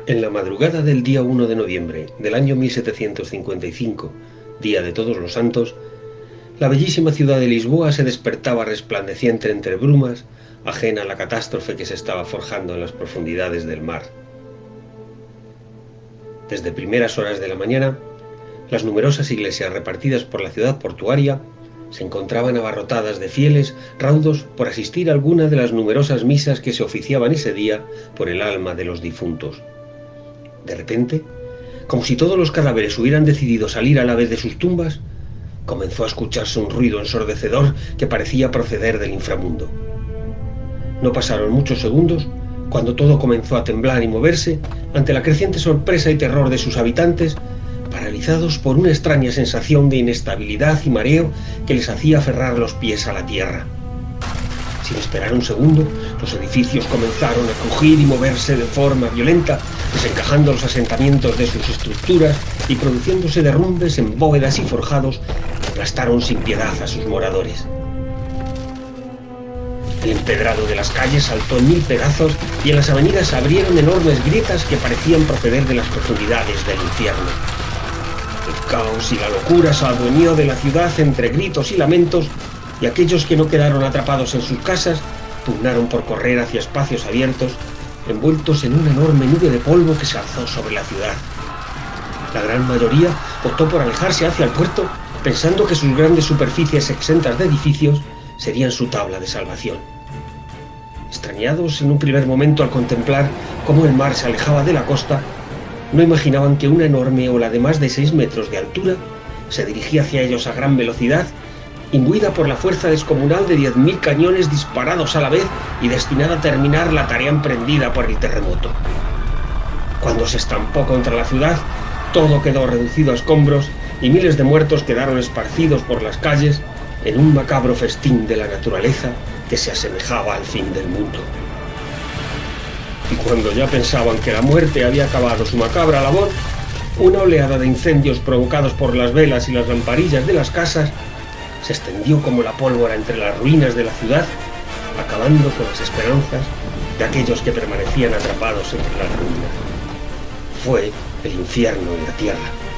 En la madrugada del día 1 de noviembre del año 1755, día de Todos los Santos, la bellísima ciudad de Lisboa se despertaba resplandeciente entre brumas, ajena a la catástrofe que se estaba forjando en las profundidades del mar. Desde primeras horas de la mañana, las numerosas iglesias repartidas por la ciudad portuaria se encontraban abarrotadas de fieles raudos por asistir a alguna de las numerosas misas que se oficiaban ese día por el alma de los difuntos. De repente, como si todos los cadáveres hubieran decidido salir a la vez de sus tumbas, comenzó a escucharse un ruido ensordecedor que parecía proceder del inframundo. No pasaron muchos segundos cuando todo comenzó a temblar y moverse ante la creciente sorpresa y terror de sus habitantes, paralizados por una extraña sensación de inestabilidad y mareo que les hacía aferrar los pies a la tierra. Sin esperar un segundo, los edificios comenzaron a crujir y moverse de forma violenta, desencajando los asentamientos de sus estructuras y produciéndose derrumbes en bóvedas y forjados que aplastaron sin piedad a sus moradores. El empedrado de las calles saltó en 1000 pedazos y en las avenidas se abrieron enormes grietas que parecían proceder de las profundidades del infierno. El caos y la locura se adueñó de la ciudad entre gritos y lamentos, y aquellos que no quedaron atrapados en sus casas pugnaron por correr hacia espacios abiertos, envueltos en una enorme nube de polvo que se alzó sobre la ciudad. La gran mayoría optó por alejarse hacia el puerto, pensando que sus grandes superficies exentas de edificios serían su tabla de salvación. Extrañados en un primer momento al contemplar cómo el mar se alejaba de la costa, no imaginaban que una enorme ola de más de 6 metros de altura se dirigía hacia ellos a gran velocidad, imbuida por la fuerza descomunal de 10.000 cañones disparados a la vez y destinada a terminar la tarea emprendida por el terremoto. Cuando se estampó contra la ciudad, todo quedó reducido a escombros y miles de muertos quedaron esparcidos por las calles en un macabro festín de la naturaleza que se asemejaba al fin del mundo. Y cuando ya pensaban que la muerte había acabado su macabra labor, una oleada de incendios provocados por las velas y las lamparillas de las casas se extendió como la pólvora entre las ruinas de la ciudad, acabando con las esperanzas de aquellos que permanecían atrapados entre las ruinas. Fue el infierno en la tierra.